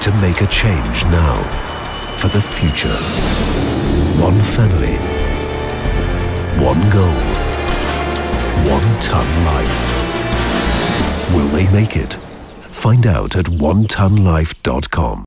to make a change now for the future. One family, one goal, 1 Tonne life. Will they make it? Find out at onetonnelife.com.